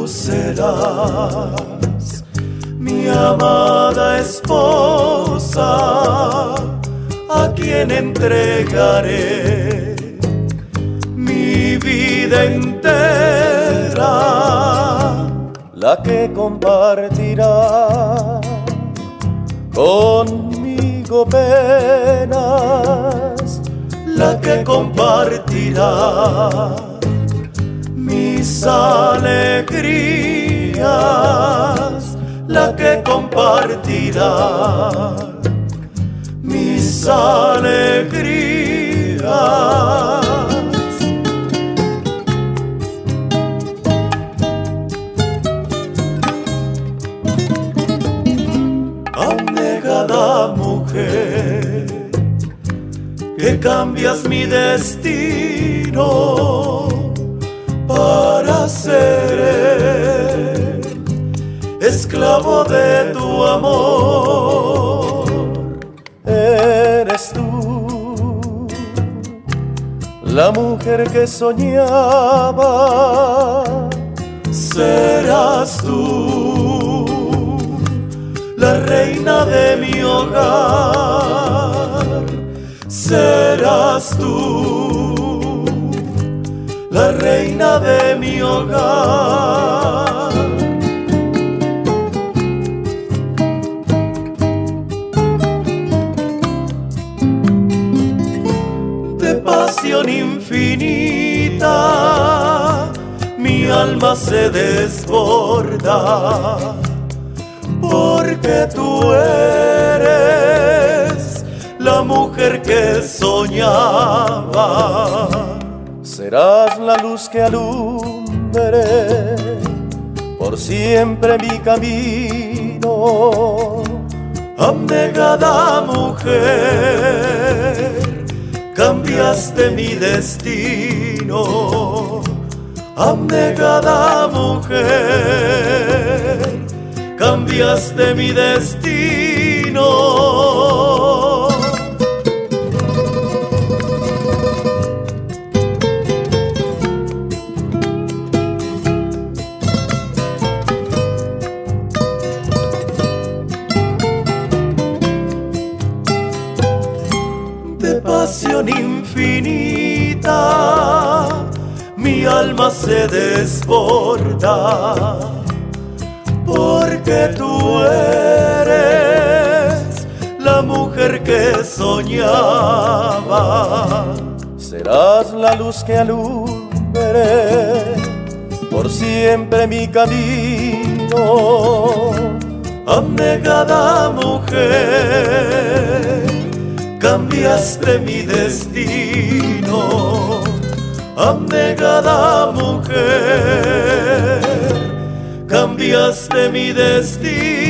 tú serás mi amada esposa, a quien entregaré mi vida entera, la que compartirá conmigo penas, la que compartirá mis alegrías, la que compartirá mis alegrías. Abnegada mujer, que cambias mi destino para ser esclavo de tu amor. Eres tú la mujer que soñaba, serás tú la reina de mi hogar, serás tú la reina de mi hogar. De pasión infinita mi alma se desborda, porque tú eres la mujer que soñaba. Serás la luz que alumbre por siempre mi camino. Abnegada mujer, cambiaste mi destino. Abnegada mujer, cambiaste mi destino. De pasión infinita mi alma se desborda, porque tú eres la mujer que soñaba. Serás la luz que alumbre por siempre mi camino. Abnegada mujer, cambiaste mi destino. Abnegada mujer, cambiaste mi destino.